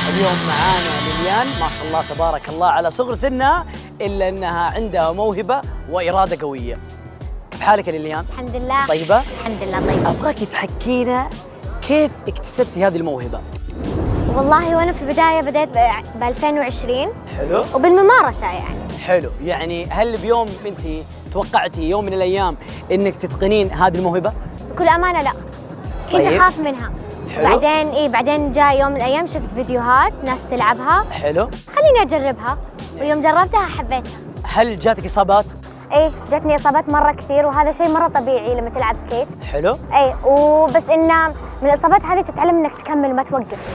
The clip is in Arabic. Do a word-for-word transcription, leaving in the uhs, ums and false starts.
اليوم معانا ليليان، ما شاء الله تبارك الله على صغر سنها إلا أنها عندها موهبة وإرادة قوية. كيف حالك يا ليليان؟ الحمد لله. طيبة؟ الحمد لله طيبة. أبغاك تحكينا كيف اكتسبتي هذه الموهبة؟ والله وأنا في البداية بديت ب ألفين وعشرين. حلو. وبالممارسة يعني. حلو، يعني هل بيوم أنت توقعتي يوم من الأيام إنك تتقنين هذه الموهبة؟ بكل أمانة لا. كنت طيب. أخاف منها. حلو. بعدين إيه بعدين جاء يوم من الأيام شفت فيديوهات ناس تلعبها. حلو. خليني أجربها، ويوم جربتها حبيتها. هل جاتك إصابات؟ ايه جتني اصابات مره كثير، وهذا شيء مره طبيعي لما تلعب سكيت. حلو. ايه وبس انه من الاصابات هذه تتعلم انك تكمل ما توقف.